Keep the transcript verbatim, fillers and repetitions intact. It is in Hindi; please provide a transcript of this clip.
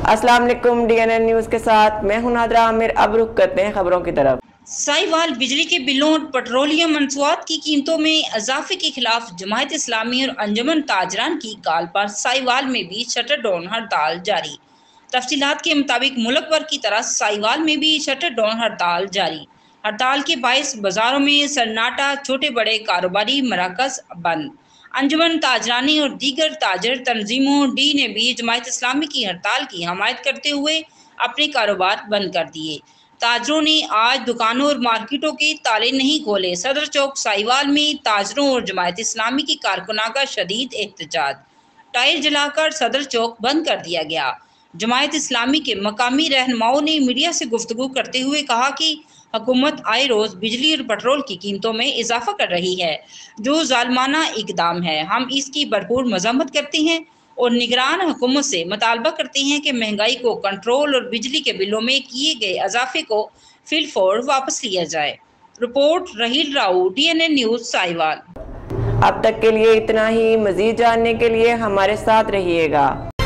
अस्सलाम वालेकुम, डी एन एन न्यूज़ के साथ मैं हूं नादरा आमिर। अब रुख करते हैं खबरों की तरफ। साहिवाल बिजली के बिलों और पेट्रोलियम मंसूआत की कीमतों में इजाफे के खिलाफ जमायत इस्लामी और अंजुमन ताजरान की कॉल पर साहिवाल में भी शटर डाउन हड़ताल जारी। तफसीलात के मुताबिक मुल्क भर की तरह साहिवाल में भी शटर डाउन हड़ताल जारी। हड़ताल के बायस बाजारों में सन्नाटा, छोटे बड़े कारोबारी मराकज बंद। अंजुमन ताजरानी और दीगर ताजर तंजीमों डी ने भी जमायत इस्लामी की हड़ताल की हमायत करते हुए अपने कारोबार बंद कर दिए। ताजरों ने आज दुकानों और मार्केटों के ताले नहीं खोले। सदर चौक साहिवाल में ताजरों और जमायत इस्लामी की कारकुनां का शदीद एहतजाज। टायर जलाकर सदर चौक बंद कर दिया गया। जमायत इस्लामी के मकामी रहनुमाओं ने मीडिया से गुफ्तगू करते हुए कहा कि हुकूमत आए रोज बिजली और पेट्रोल की कीमतों में इजाफा कर रही है, जो जालमाना इकदाम है। हम इसकी भरपूर मजम्मत करते हैं और निगरान हुकूमत से मुतालबा करते हैं कि महंगाई को कंट्रोल और बिजली के बिलों में किए गए इजाफे को फिलफौर वापस लिया जाए। Report Raheel Rao, D N N news Sahiwal. अब तक के लिए इतना ही। मजीद जानने के लिए हमारे साथ रहिएगा।